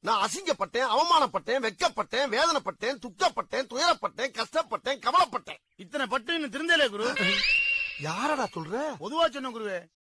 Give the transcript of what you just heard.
நான் அசிங்கப்பட்டேன், அவமானப்பட்டேன், வெட்கப்பட்டேன், வேதனைப்பட்டேன், துக்கப்பட்டேன், துயரப்பட்டேன், கஷ்டப்பட்டேன், கவலைப்பட்டேன். இத்தனை பட்டு இன்னும் திருந்தலே குரு. யாரடா சொல்ற? பொதுவா சொன்ன குருவே.